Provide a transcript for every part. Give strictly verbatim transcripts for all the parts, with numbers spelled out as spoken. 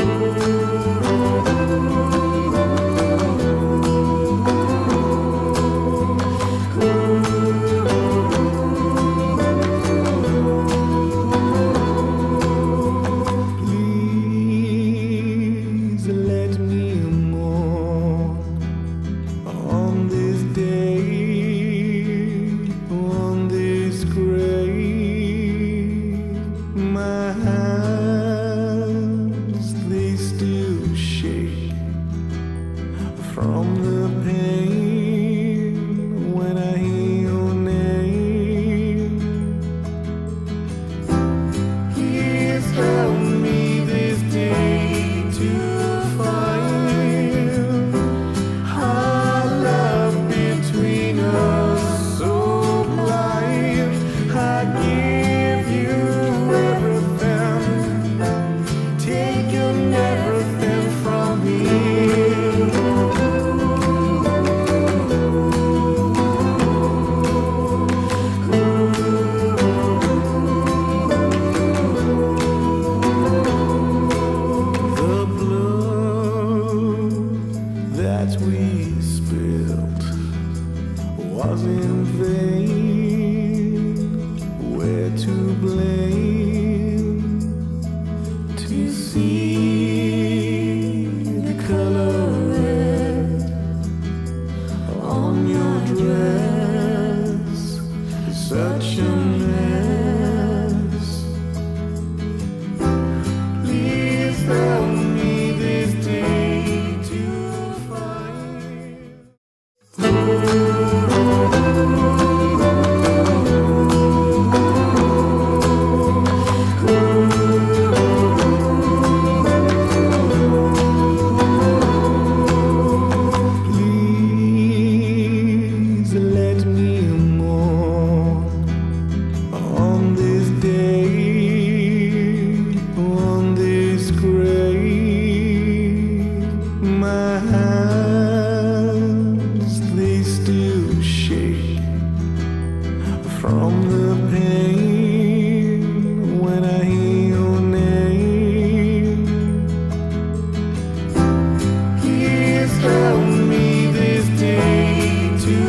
from the pain when I hear your name. Please help me this day to find our love between us so blind. I give you everything, taking everything from me. That we spilled was in vain. We're to blame to see the color red on your dress. It's such a mess. Please help me this day. Please let me mourn on this day, on this grave. My hands, they still shake from the pain when I hear your name. Please help me this day to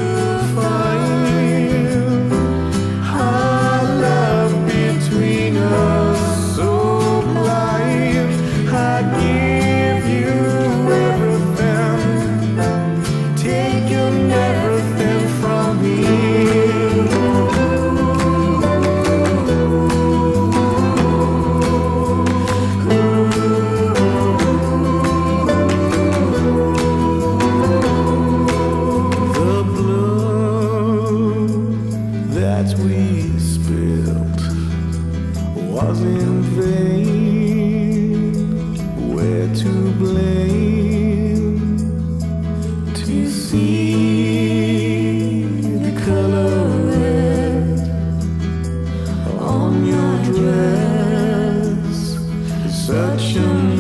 find our love between us so blind. I give you everything, taking everything from me. That we spilled was in vain. We're to blame to see the color red on your dress. It's such a